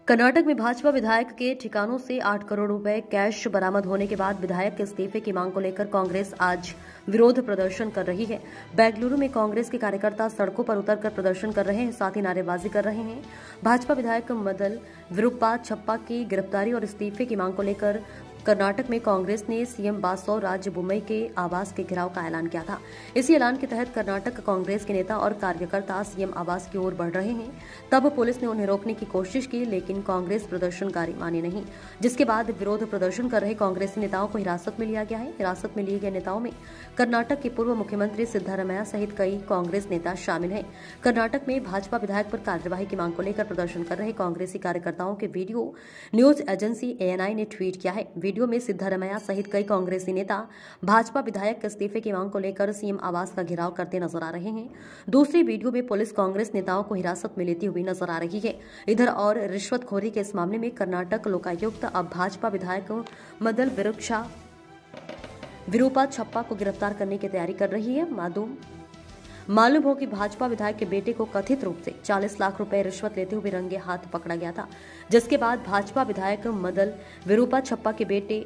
कर्नाटक में भाजपा विधायक के ठिकानों से 8 करोड़ रुपए कैश बरामद होने के बाद विधायक के इस्तीफे की मांग को लेकर कांग्रेस आज विरोध प्रदर्शन कर रही है। बेंगलुरु में कांग्रेस के कार्यकर्ता सड़कों पर उतरकर प्रदर्शन कर रहे हैं, साथ ही नारेबाजी कर रहे हैं। भाजपा विधायक मदल विरुप्पाछप्पा की गिरफ्तारी और इस्तीफे की मांग को लेकर कर्नाटक में कांग्रेस ने सीएम बासवराज बोम्मई के आवास के घेराव का ऐलान किया था। इसी ऐलान के तहत कर्नाटक कांग्रेस के नेता और कार्यकर्ता सीएम आवास की ओर बढ़ रहे हैं। तब पुलिस ने उन्हें रोकने की कोशिश की, लेकिन कांग्रेस प्रदर्शनकारी माने नहीं, जिसके बाद विरोध प्रदर्शन कर रहे कांग्रेसी नेताओं को हिरासत में लिया गया है। हिरासत में लिए गए नेताओं में कर्नाटक के पूर्व मुख्यमंत्री सिद्धारमैया सहित कई कांग्रेस नेता शामिल हैं। कर्नाटक में भाजपा विधायक पर कार्यवाही की मांग को लेकर प्रदर्शन कर रहे कांग्रेसी कार्यकर्ताओं के वीडियो न्यूज एजेंसी एएनआई ने ट्वीट किया है। वीडियो में सिद्धारमैया सहित कई कांग्रेसी नेता भाजपा विधायक के इस्तीफे की मांग को लेकर सीएम आवास का घेराव करते नजर आ रहे हैं। दूसरी वीडियो में पुलिस कांग्रेस नेताओं को हिरासत में लेती हुई नजर आ रही है। इधर और रिश्वतखोरी के इस मामले में कर्नाटक लोकायुक्त अब भाजपा विधायक मदल विरुप्पाछप्पा को गिरफ्तार करने की तैयारी कर रही है। मालूम हो कि भाजपा विधायक के बेटे को कथित रूप से 40 लाख रुपए रिश्वत लेते हुए रंगे हाथ पकड़ा गया था, जिसके बाद भाजपा विधायक मदल विरुप्पाछप्पा के बेटे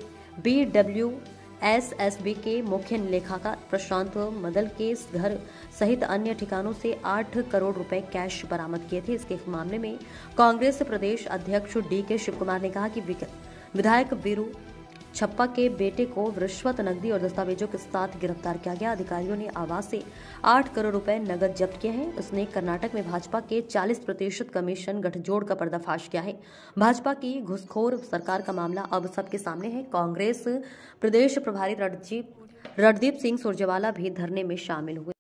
BWSSB के मुख्य लेखाकार प्रशांत मदल के घर सहित अन्य ठिकानों से 8 करोड़ रुपए कैश बरामद किए थे। इसके मामले में कांग्रेस प्रदेश अध्यक्ष DK शिवकुमार ने कहा कि विधायक विरुप्पाछप्पा के बेटे को रिश्वत, नकदी और दस्तावेजों के साथ गिरफ्तार किया गया। अधिकारियों ने आवास से 8 करोड़ रुपए नकद जब्त किए हैं। उसने कर्नाटक में भाजपा के 40% कमीशन गठजोड़ का पर्दाफाश किया है। भाजपा की घुसखोर सरकार का मामला अब सबके सामने है। कांग्रेस प्रदेश प्रभारी रणदीप सिंह सुरजेवाला भी धरने में शामिल हुए।